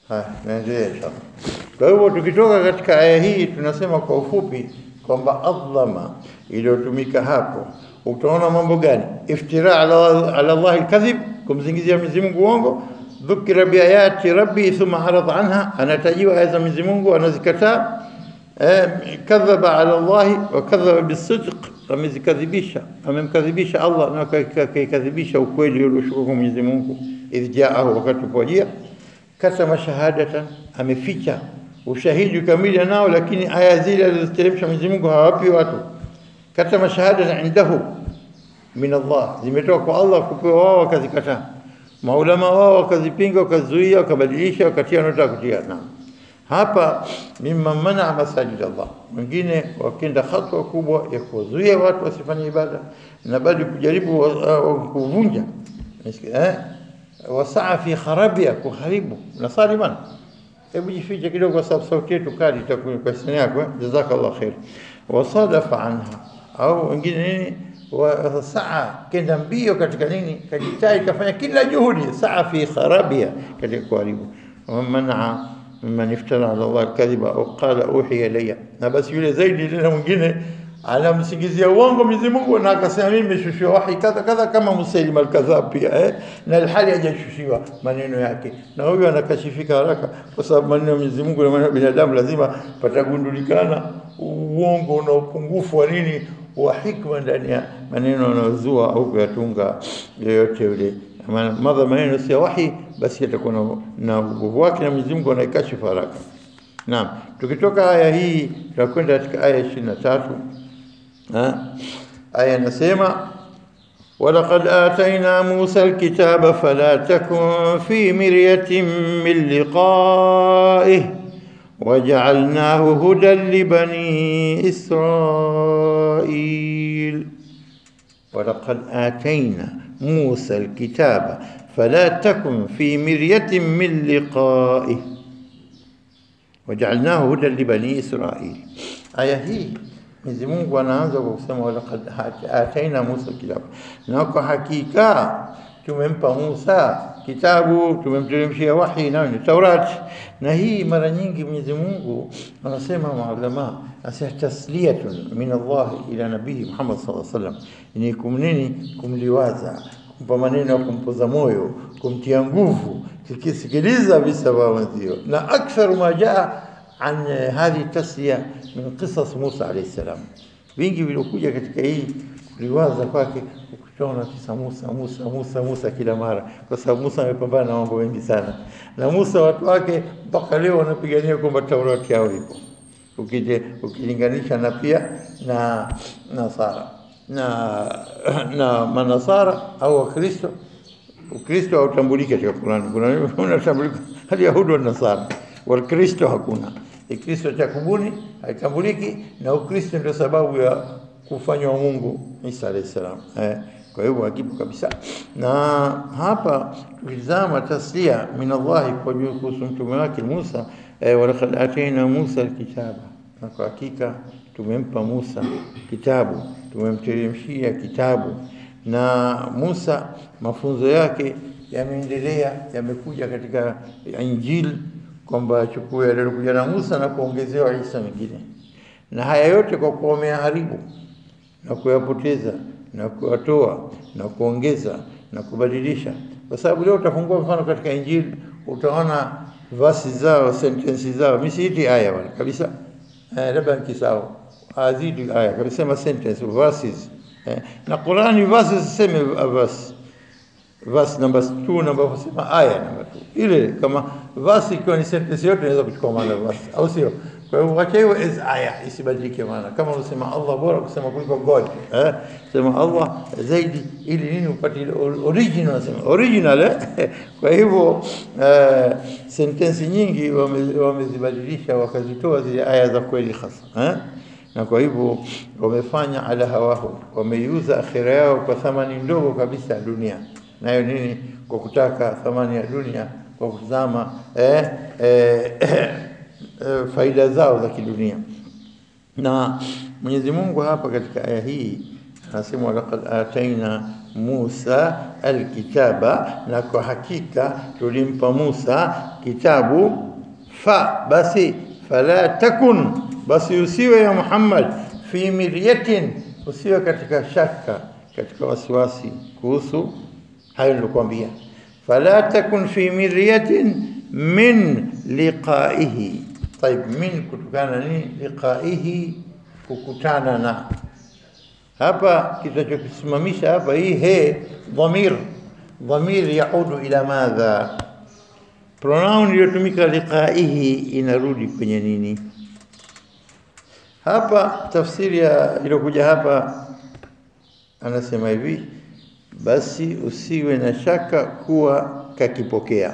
naendelea inshallah. Kwa hivyo tukitoka katika aya hii tunasema kwa ufupi kwamba adlama iliyotumika hapo, utaona mambo gani? Iftira ala Allah alkadhib, kumzingizia Mwenyezi Mungu uongo. Dhukira bi ayati rabbi thumma arada anha, anatajiwa aya za Mwenyezi Mungu anazikataa. Kadhaba ala Allah wa kadhaba bisidq, amemkadhibisha Allah na akaikadhibisha ukweli ulioshuka kwa Mwenyezi Mungu. Idh jaahu, wakati ulipojia. Katama shahadatan, ameficha ushahidi kamili nao, lakini aya zile alizoteremsha Mwenyezi Mungu hawapi watu. Katama shahadatan indahu min Allah, zimetoka kwa Allah kupewa wao, wakazikataa. Maulama wao wakazipinga, wakazuia, wakabadilisha, wakatia nota kutia. Hapa mimma mana masajid Allah, wengine wakenda hatua kubwa ya kuzuia watu wasifanye ibada na bali kujaribu kuvunja, wasaa fi kharabia, kuharibu nasari bana. Hebu jifiche kidogo kwa sababu sauti yetu kali itakuwa kwa sina yako. Jazakallah khair. Wasadafa anha, au wengine nini, wasaa kenda mbio katika nini, kajitai, kafanya kila juhudi, saa fi kharabia, katika kuharibu. Manaa man iftara ala Allah kadhiba au qala uhiya ilayya, na basi yule zaidi tena mwingine anamsingizia uongo Mwenyezi Mungu na akasema mimi nimeshushiwa wahi kadha kadha, kama Musailim al-Kadhab pia na alhali hajashushiwa maneno yake, na huyo anakashifika haraka kwa sababu maneno ya Mwenyezi Mungu na maneno ya binadamu lazima patagundulikana uongo na upungufu wa nini wa hikma ndani ya maneno anayozua au kuyatunga yoyote yule. Madha maneno si wahi, basi yatakuwa na nguvu wake na Mwenyezi Mungu anaikashifu haraka. Naam, tukitoka aya hii tutakwenda katika aya 23. Aya nasema walaqad atayna Musa alkitaba fala takun fi miryatin min liqa'ihi waja'alnahu hudan li bani Israil. walaqad atayna Musa alkitaba fala takun fi miryatin min liqa'ihi waja'alnahu hudan li bani Israil. Aya hii Mwenyezi Mungu anaanza kwa kusema walaqad ataina Musa kitabu, na kwa hakika tumempa Musa kitabu, tumemteremshia wahi nayo ni Taurati. Na hii mara nyingi Mwenyezi Mungu anasema maulama asema tasliyatun min Allah ila nabii Muhammad sallallahu alaihi wasallam, ni kumnini, kumliwaza, kumpa maneno ya kumpoza moyo, kumtia nguvu, tukisikiliza visa vya wenzio. Na akthar ma jaa عن هذه التسلية من قصص موسى عليه السلام. vingi vilikuja katika hii liwaza kwake, ukitona kisa Musa kila mara, kwa sababu Musa amepambana na mambo mengi sana, na Musa watu wake mpaka leo wanapigania kwamba Taurati yao ipo. Ukilinganisha na pia na Nasara na Manasara au Wakristo, Ukristo hautambuliki katika Qur'an. Kuna unatambulika hadi Yahudi na Nasara, Wakristo hakuna. Kristo cha kubuni haitambuliki, na Ukristo ndio sababu ya kufanywa Mungu Isa alayhi salam. Kwa hivyo hakipo kabisa. Na hapa tukizama taslia min Allah kwa juu kuhusu mtume wake Musa, walaqad atayna Musa alkitaba, na kwa hakika tumempa Musa kitabu, tumemteremshia kitabu. Na Musa mafunzo yake yameendelea, yamekuja katika Injili kwamba achukue aliyokuja na Musa na kuongezewa Isa mwingine, na haya yote kwa kuomea haribu na kuyapoteza na kuwatoa na kuongeza na kubadilisha. Kwa sababu leo utafungua mfano katika Injili utaona verse zao, sentences zao, misiiti aya wala kabisa, labda kisao azidi aya kabisa, ma sentence verses, na Qur'ani verses sema verse number 2 number 4 sema aya number 2 ile, kama verse ikiwa ni sentence yote inaweza kuchukua maana verse, au sio? Kwa hiyo wacha hiyo is aya isibadilike maana. Kama unasema Allah bora kusema kuliko God, sema Allah zaidi, ili nini upate original, sema original. Kwa hivyo sentence nyingi wamezibadilisha wakazitoa zile aya za kweli hasa, na kwa hivyo wamefanya ala hawahu, wameiuza akhira yao kwa thamani ndogo kabisa ya dunia. Nayo nini? Kwa kutaka thamani ya dunia, kwa kutazama faida zao za kidunia. Na Mwenyezi Mungu hapa katika aya hii anasema laqad ataina Musa alkitaba, na kwa hakika tulimpa Musa kitabu. Basi fala takun, basi usiwe ya Muhammad, fi miryatin, usiwe katika shaka, katika wasiwasi kuhusu hayo nilikwambia. Fala takun fi miryatin min liqaihi. طيب, min kutokana ni liqaihi, kukutana na. Hapa kitachokisimamisha hapa hii dhamir yaudu ila madha? Pronoun iliyotumika liqaihi inarudi kwenye nini? Hapa tafsiri iliyokuja hapa anasema hivi, basi usiwe na shaka kuwa kakipokea.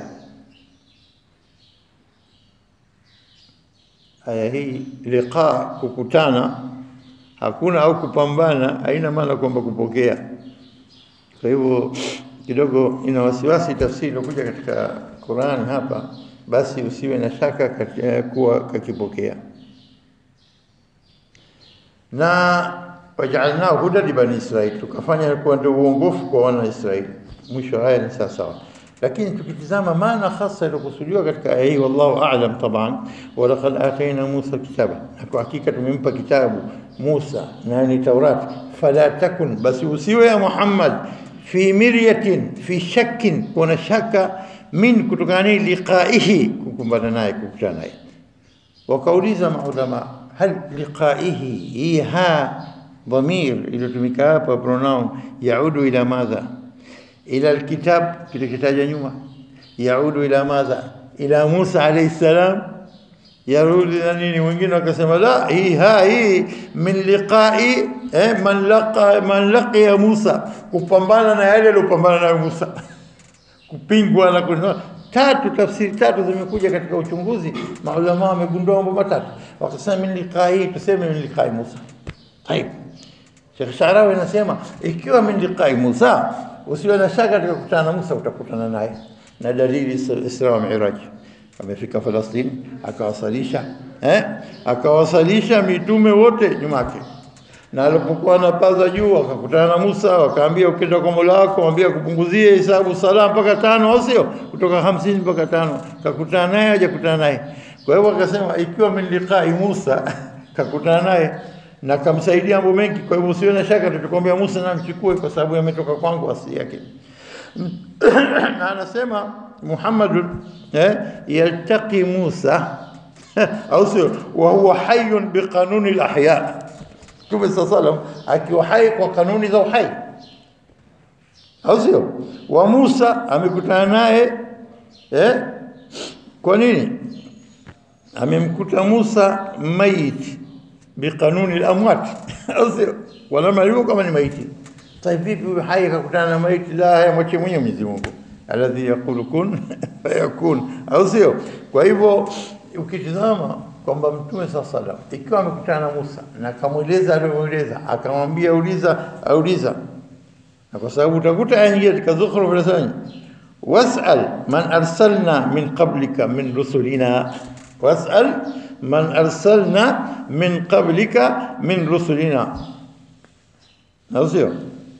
Aya hii liqa, kukutana, hakuna au kupambana, haina maana kwamba kupokea. Kwa hivyo kidogo ina wasiwasi tafsiri iliyokuja katika Qur'an hapa, basi usiwe na shaka kuwa kakipokea. Na waja'alnahu hudan li bani Israil, tukafanya kuwa ndio uongofu kwa wana Israeli. Mwisho aya ni sawa. Lakini tukitizama maana hasa iliyokusudiwa katika aya hii, wallahu a'lam taban, wa laqad atayna Musa kitaba, kwa hakika tumempa kitabu Musa na ni Taurat. Fala takun, basi usiwe ya Muhammad, fi miryatin, fi shakkin, kuna shaka, min kutokana liqaihi, kukumbana naye, kukutana naye. Wakauliza maulama, hal liqaihi hii dhamir iliyotumika hapa pronoun yaudu ila madha? Ila alkitab, kilikitaja nyuma, yaudu ila madha? Ila Musa alayhi salam, yarudi na nini? Wengine wakasema la, hii min liqai, man laqiya Musa, kupambana na yale aliyopambana nayo Musa, kupingwa na kuna tafsiri tatu zimekuja katika uchunguzi. Maulama wamegundua mambo matatu, wakasema min liqai, tuseme min liqai Musa. Tayeb, Sheikh Sharawi anasema ikiwa min liqai Musa, usiwe na shaka katika kukutana na Musa, utakutana naye. Na dalili Isra wa Mi'raj, amefika Palestina, akawasalisha mitume wote nyuma yake, na alipokuwa anapaza juu akakutana na Musa, wakaambia ukenda kwa Mola wako mwambie kupunguzie hesabu sala mpaka 5, au sio, kutoka 50 mpaka 5. Kakutana naye, hajakutana naye. Kwa hivyo akasema ikiwa min liqai Musa, kakutana naye na kamsaidia mambo mengi. Kwa hivyo usiwe na shaka, tutakwambia Musa na mchukue kwa sababu yametoka kwangu asili yake. Na anasema Muhammad yaltaqi Musa au sio, wa huwa hayyun bi qanuni al-ahya. Mtume sallam akiwa hai kwa kanuni za uhai, au sio? Wa Musa amekutana naye kwa nini? Amemkuta Musa mayit bi qanuni al-amwat, au sio? Wala maliu kama ni maiti. Tayeb, vipi hai akakutana na maiti? La, yamwache Mwenyezi Mungu alladhi yaqulu kun fayakun, au sio? Kwa hivyo ukitizama kwamba Mtume sallam ikiwa amekutana na Musa na akamweleza alivyoeleza, akamwambia auliza, na kwa sababu utakuta aya nyingine katika Zukhruf inasema was'al man arsalna min qablika min rusulina, was'al man arsalna min qablika min rusulina, au sio?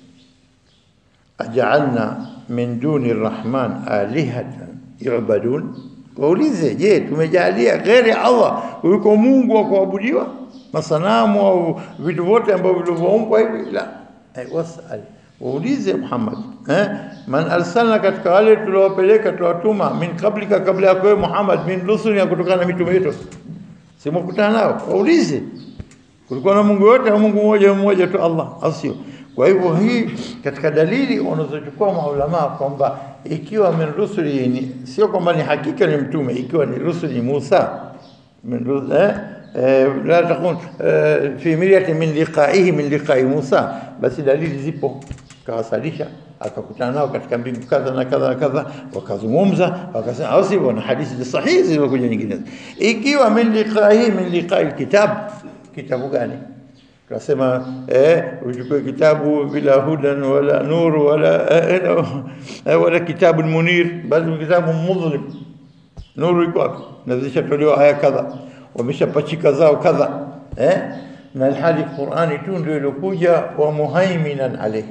Aj'alna min duni arrahman alihatan yu'badun, waulize, je, tumejalia ghairi Allah yuko Mungu wa kuabudiwa, masanamu au vitu vyote ambavyo vilivyoumbwa hivi? La, wasal, waulize Muhammad, man arsalna, katika wale tuliowapeleka tuwatuma, min qablika, kabla yako wewe Muhammad, min rusulina, kutokana na mitume yetu, simkutana nao, waulize kulikuwa na Mungu yote au Mungu mmoja tu, Allah, au sio? Kwa hivyo hii katika dalili wanazochukua maulama kwamba ikiwa min rusuli, sio kwamba ni hakika ni mtume, ikiwa ni rusuli Musa min la takun fi miryatin min liqaihi, min liqai Musa, basi dalili zipo. Kawasalisha, akakutana nao katika mbingu kadha na kadha na kadha, wakazungumza, wakasema, au sivyo? Na hadithi sahihi zilizokuja nyingine. Ikiwa min liqaihi, min liqai kitabu gani? Tunasema uchukue kitabu bila hudan wala nur wala kitabu munir, bali kitabu mudhlim. Nuru iko wapi? Na zishatolewa aya kadha, wameshapachika zao kadha, na hali Qur'ani tu ndio ilikuja wa muhaiminan alayhi,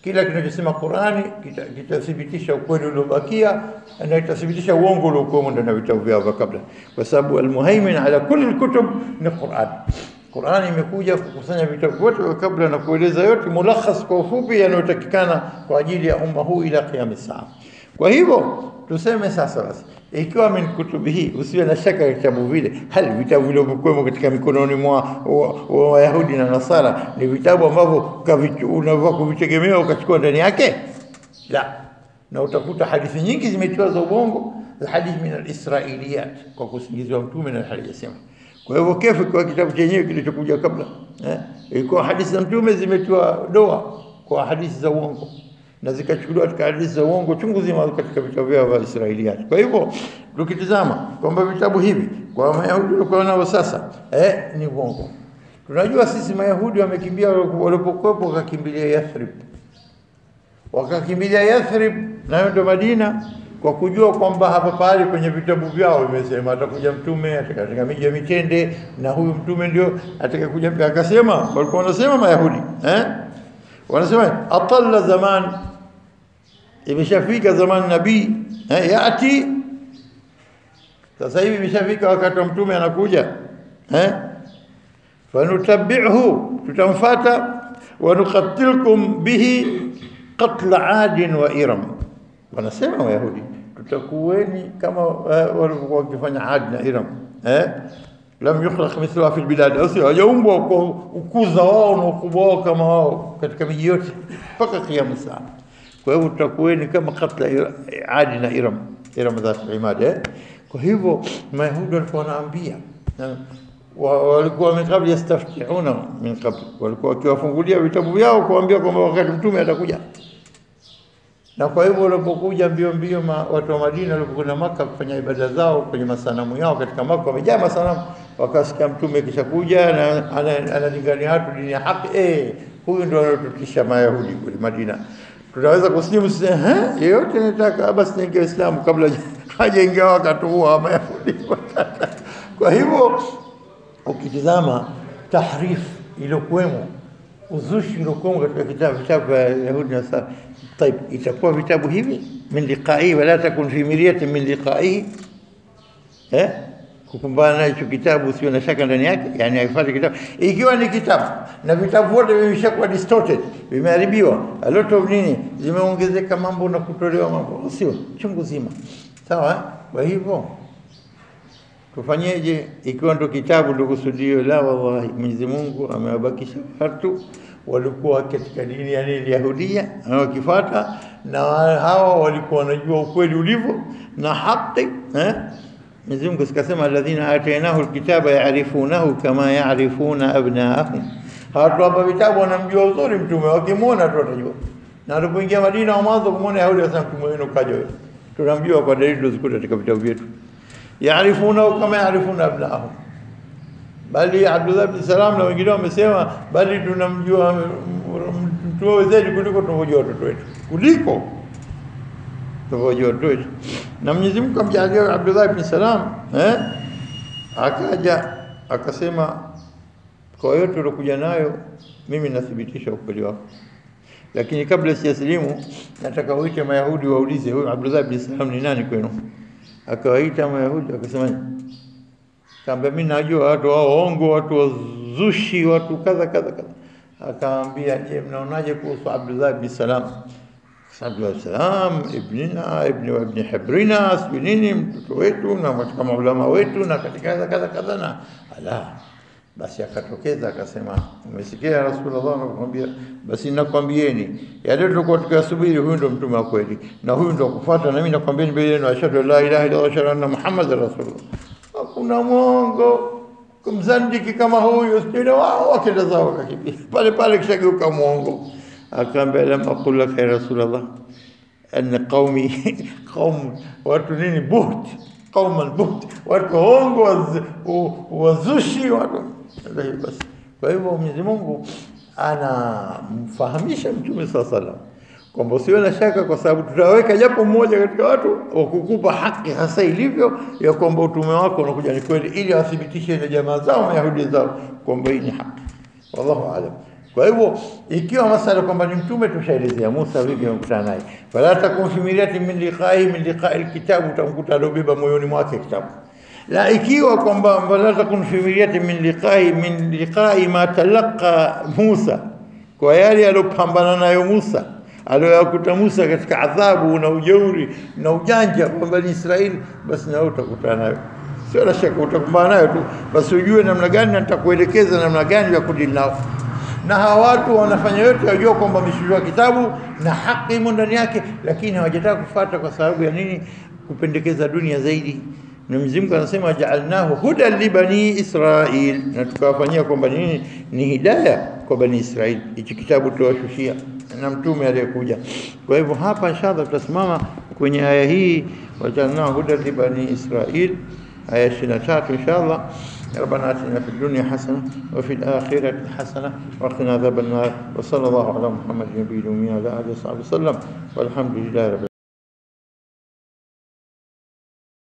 Kila kinachosema Qur'ani kitathibitisha ukweli uliobakia na kitathibitisha uongo uliokuwa ndani ya vitabu vyao kabla, kwa sababu al-muhaimin ala kulli al-kutub ni Qur'an. Qur'ani imekuja kukusanya vitabu vyote kabla na kueleza yote mulakhas kwa ufupi yanayotakikana kwa ajili ya umma huu ila qiyam saa. Kwa hivyo tuseme sasa basi, ikiwa min kutubihi, usiwe na shaka vitabu vile, hali vitabu vile vilivyokuwa katika mikononi mwa Wayahudi na Nasara ni vitabu ambavyo unavaa kuvitegemea ukachukua ndani yake? La. Na utakuta hadithi nyingi zimetiwa za ubongo, hadithi min al-israiliyat, kwa kusingizwa mtume na halijasema. Kwa hivyo kefu kwa kitabu chenyewe kilichokuja kabla, ilikuwa hadithi za mtume zimetiwa doa kwa hadithi za uongo, na zikachukuliwa katika hadithi za uongo chungu zima katika vitabu vya Israiliyat. Kwa hivyo tukitizama kwamba vitabu hivi kwa Mayahudi walikuwa nao sasa ni uongo. Tunajua sisi Mayahudi wamekimbia, walipokuwa wakakimbilia Yathrib. Wakakimbilia Yathrib na ndio Madina, kwa kujua kwamba hapa pale kwenye vitabu vyao vimesema atakuja mtume atakatika miji ya mitende, na huyu mtume ndio atakakuja. Akasema walikuwa wanasema Mayahudi wanasema atalla zaman, imeshafika zaman nabii yati. Sasa hivi imeshafika wakati wa mtume anakuja, fanutabi'uhu, tutamfuata, wa nuqatilkum bihi qatla Ad wa Iram. Wanasema Wayahudi tutakuweni kama walikuwa wakifanya Ad na Iram, lam yukhlaq mithluha fil bilad, hajaumbwa kwa ukuza wao na ukubwa wao kama wao katika miji yote mpaka qiyam saa. Kwa hivyo tutakuweni kama qatla Ad na Iram dhat al-imad. Kwa hivyo Mayahudi walikuwa wanaambia, walikuwa min qabl yastafti'una min qabl, walikuwa wakiwafungulia vitabu vyao kuambia kwamba wakati mtume atakuja. Na kwa hivyo walipokuja mbio watu wa Madina walipokwenda Makka kufanya ibada zao kwenye masanamu yao katika Makka, wamejaa masanamu, wakasikia mtume kisha kuja na analingania watu dini ya haki. Huyu ndio anatutisha Mayahudi kule Madina. Tunaweza kuslimu sasa, yeyote anataka basi niingie Uislamu kabla hajaingia wakatuua Mayahudi. Kwa hivyo ukitizama tahrif iliyokuwemo, uzushi uliokuwemo katika vitabu vya Yahudi na Nasara, طيب itakuwa vitabu hivi min liqa'i wala takun fi miryatin min liqa'i, kukumbana na hicho kitabu sio na shaka ndani yake, yani haifuati kitabu. Ikiwa ni kitabu na vitabu vyote vimeshakuwa distorted, vimeharibiwa, a lot of nini zimeongezeka mambo na kutolewa mambo, sio chungu zima, sawa? Kwa hivyo tufanyeje ikiwa ndo kitabu ndio kusudio? La, wallahi Mwenyezi Mungu amewabakisha watu walikuwa katika dini ya Yahudia wakifuata, na hawa walikuwa wanajua ukweli ulivyo na haki. Mwenyezi Mungu sikasema alladhina atainahu alkitaba ya'rifunahu kama ya'rifuna abna'ahum, hatu hapa vitabu wanamjua uzuri mtume, wakimwona tu watajua. Na alipoingia Madina wa mwanzo kumwona Yahudi asema mtume wenu kaja wewe, tunamjua kwa dalili zilizokuja katika vitabu vyetu. Ya'rifunahu kama ya'rifuna abna'ahum, bali Abdullah ibn Salam na wengine wamesema bali tunamjua mtume zaidi kuliko tunavyojua watoto wetu, kuliko tunavyojua watoto wetu. Na Mwenyezi Mungu amjalia Abdullah ibn Salam akaja akasema, kwa yote uliokuja nayo mimi nathibitisha ukweli wako, lakini kabla sijasilimu nataka uite Mayahudi waulize huyu Abdullah ibn Salam ni nani kwenu. Akawaita Mayahudi akasema, kamba mimi najua watu waongo, watu wazushi, watu kadha kadha kadha. Akaambia, je, mnaonaje kuhusu Abdullah ibn Salam? Abdullah ibn Salam ibnina ibn Hibrina, nini mtoto wetu na kama ulama wetu na katika kadha kadha na ala. Basi akatokeza akasema, umesikia Rasulullah anakuambia, basi nakwambieni yale tulikuwa tukasubiri, huyu ndo mtume wa kweli na huyu ndo kufuata, na mimi nakwambieni mbele yenu, ashhadu la ilaha illa Allah wa anna Muhammadar Rasulullah. Hakuna mwongo kumzandiki kama huyu, sio wao wakenda zao kakimbia pale pale, kishageuka mwongo. Akaambia, lam aqul laka ya Rasulullah anna qaumi qaum watu nini buht, qauman buht, watu hongo wazushi watu. Basi kwa hivyo Mwenyezi Mungu anamfahamisha Mtume sallallahu alaihi wasallam kwamba usiwe na shaka, kwa sababu tutaweka japo mmoja katika watu wa kukupa haki hasa ilivyo ya kwamba utume wako unakuja ni kweli, ili wathibitishe na jamaa zao Mayahudi zao kwamba hii ni haki. Wallahu aalam. Kwa hivyo ikiwa masala kwamba ni mtume, tushaelezea Musa vipi amekutana naye, fala takun fi mirati min liqa'i alkitab, utamkuta alobeba moyoni mwake kitabu. La ikiwa kwamba fala takun fi mirati min liqa'i ma talaqa Musa, kwa yale alopambana nayo Musa, aliyokuta Musa katika adhabu na ujeuri na ujanja kwa Bani Israeli, basi na wewe utakutana nayo. Sio la shaka utakumbana nayo tu, basi ujue namna gani, na nitakuelekeza namna gani ya kudili nao. Na hawa watu wanafanya yote, wajua kwamba wameshujua kitabu na haki imo ndani yake, lakini hawajataka kufuata. Kwa sababu ya nini? Kupendekeza dunia zaidi. Na Mwenyezi Mungu anasema ja'alnahu hudan li bani Israil, na tukawafanyia kwamba nini? Ni hidayah kwa Bani Israil. Hichi kitabu tuwashushia na mtume aliyekuja. Kwa hivyo hapa inshallah tutasimama kwenye aya hii, waja'alnahu hudan li bani Israil, aya 23 inshallah. ربنا آتنا في الدنيا حسنة وفي الآخرة حسنة وقنا عذاب النار. وصلى الله على محمد النبي الأمي وعلى آله وصحبه وسلم، والحمد لله رب العالمين.